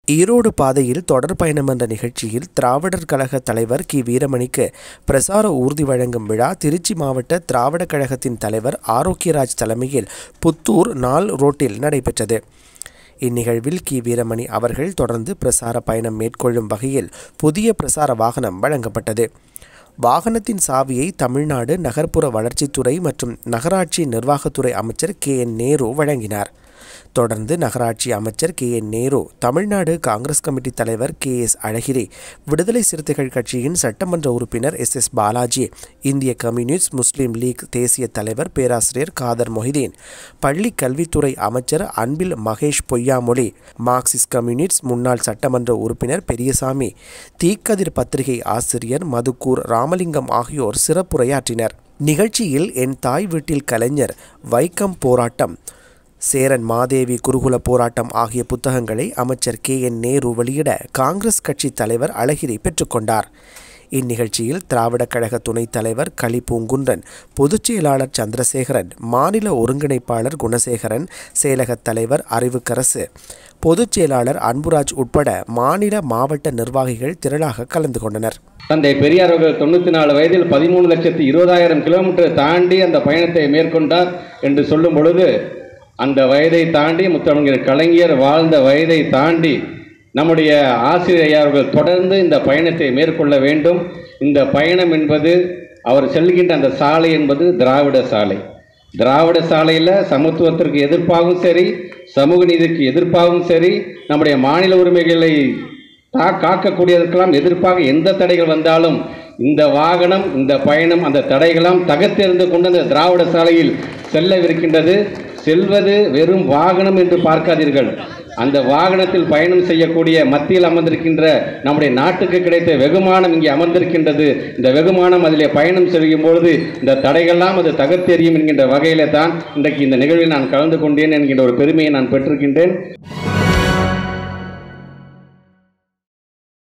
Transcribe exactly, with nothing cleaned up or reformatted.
ஈரோடு பாதையில் தொடர் பயணம் என்ற நிகழ்ச்சியில் திராவிடர் கழக தலைவர் கி வீரமணிக்கு பிரசார ஊர்தி வழங்கும் விழா திருச்சி மாவட்ட திராவிட கழகத்தின் தலைவர் ஆரோக்கியராஜ் தலைமையில் புத்தூர் நாள் ரோட்டில் நடைபெற்றது. இந்நிகழ்வில் கி வீரமணி அவர்கள் தொடர்ந்து பிரசார பயணம் மேற்கொள்ளும் வகையில் புதிய பிரசார வாகனம் வழங்கப்பட்டது. வாகனத்தின் சாவியை தமிழ்நாடு நகர்ப்புற வளர்ச்சித்துறை மற்றும் நகராட்சி நிர்வாகத்துறை அமைச்சர் கே என் நேரு வழங்கினார். தொடர்ந்து நகராட்சி அமைச்சர் K N Nehru, Tamil Nadu Congress committee தலைவர் கே எஸ் அழகிரி, விடுதலை சிறுத்தைகள் கட்சியின் சட்டமன்ற உறுப்பினர் எஸ் எஸ் பாலாஜி, இந்திய கம்யூனிஸ்ட் முஸ்லீம் லீக் தேசிய தலைவர் பேராசிரியர் காதர் மொஹிதீன், பள்ளி கல்வித்துறை அமைச்சர் அன்பில் மகேஷ் பொய்யாமொழி, மார்க்சிஸ்ட் கம்யூனிஸ்ட் முன்னாள் சட்டமன்ற உறுப்பினர் பெரியசாமி, தீக்கதிர் பத்திரிகை ஆசிரியர் மதுக்கூர் ராமலிங்கம் ஆகியோர் சிறப்புரையாற்றினர். நிகழ்ச்சியில் என் தாய் வீட்டில் கலைஞர், வைக்கம் போராட்டம், சேரன் மாதேவி குருகுல போராட்டம் ஆகிய புத்தகங்களை அமைச்சர் கே என் நேரு வெளியிட காங்கிரஸ் கட்சி தலைவர் அழகிரி பெற்றுக்கொண்டார். இந்நிகழ்ச்சியில் திராவிட கழக துணைத் தலைவர் களி பூங்குன்றன், பொதுச் செயலாளர் சந்திரசேகரன், மாநில ஒருங்கிணைப்பாளர் குணசேகரன், செயலகத் தலைவர் அறிவுக்கரசு, பொதுச் செயலாளர் அன்புராஜ் உட்பட மாநில மாவட்ட நிர்வாகிகள் திரளாக கலந்து கொண்டனர். தந்தை பெரியார் அவர்கள் தொண்ணூற்றி நாலு வயதில் பதிமூணு லட்சத்தி இருபதாயிரம் கிலோமீட்டர் தாண்டி அந்த பயணத்தை மேற்கொண்டார் என்று சொல்லும் பொழுது, அந்த வயதை தாண்டி முத்தமிழர் கலைஞர் வாழ்ந்த வயதை தாண்டி நம்முடைய ஆசிரியர் ஐயா அவர்கள் தொடர்ந்து இந்த பயணத்தை மேற்கொள்ள வேண்டும். இந்த பயணம் என்பது அவர் செல்கின்ற அந்த சாலை என்பது திராவிட சாலை. திராவிட சாலையில் சமத்துவத்திற்கு எதிர்ப்பாகவும் சரி, சமூக நீதிக்கு எதிர்ப்பாகவும் சரி, நம்முடைய மாநில உரிமைகளை தா காக்கக்கூடியதற்கெல்லாம் எதிர்ப்பாக எந்த தடைகள் வந்தாலும் இந்த வாகனம், இந்த பயணம் அந்த தடைகளாம் தகர்த்தெறிந்து கொண்டு அந்த திராவிட சாலையில் செல்லவிருக்கின்றது. செல்வது வெறும் வாகனம் என்று பார்க்காதீர்கள். அந்த வாகனத்தில் பயணம் செய்யக்கூடிய மத்தியில் அமர்ந்திருக்கின்ற நம்முடைய நாட்டுக்கு கிடைத்த வெகுமானம் இங்கே அமர்ந்திருக்கின்றது. இந்த வெகுமானம் அதிலே பயணம் செய்யும் பொழுது இந்த தடைகள்லாம் அது தகர்த்தெறியும் என்கின்ற வகையிலே தான் இன்றைக்கு இந்த நிகழ்வில் நான் கலந்து கொண்டேன் என்கின்ற ஒரு பெருமையை நான் பெற்றிருக்கின்றேன்.